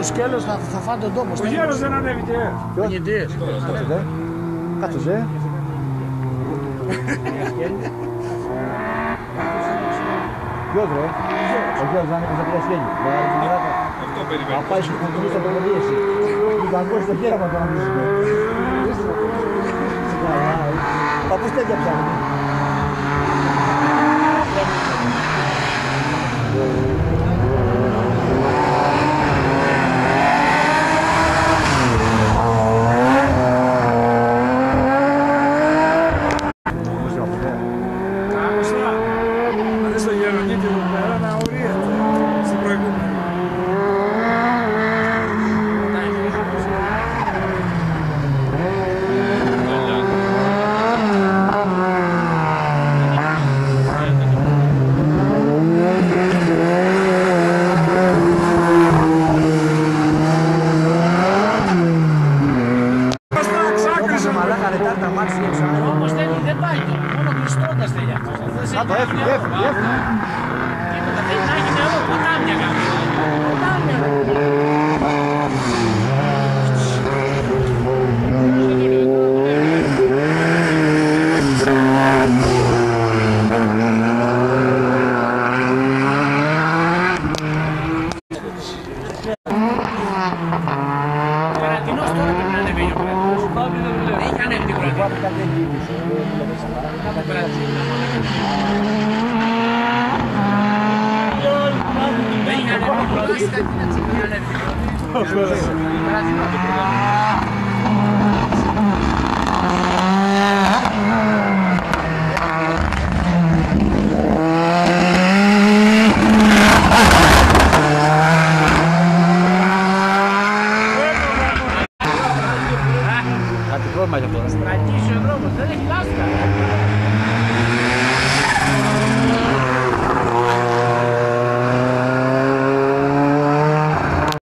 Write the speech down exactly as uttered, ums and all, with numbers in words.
σκέλος θα, θα φάνε τον τόπο. Ο γέρος δεν ανέβηκε. Νικητής. Κάτσετε. Κάτσετε. Ποιος ρε. Ο γέρος δεν ανέβηκε στα τρία σκέλη. Αυτό περιμένω. Θα πάει στο κουμπί στα προποδίεση. Του παγκώσει το χέρι μας το ανέβησουμε. Παππούς τέτοια ψάχνει. Όμως δεν πάει το, μόνο κλειστώντας θέλει αυτός. Α, το έφυγε, έφυγε, έφυγε. Τίποτα, θέλει να έχει νερό, ποτάμια κάνει. Ποτάμια. Καρατινός τώρα πρέπει να ανεβαίνει ο Πέτρος. Έχει ανέβει την Κρατή. Έχει ανέβει την Κρατή. Κάτι πρόβλημα για αυτό. Στραγγίσει ο δρόμος, δεν έχει λάσκα.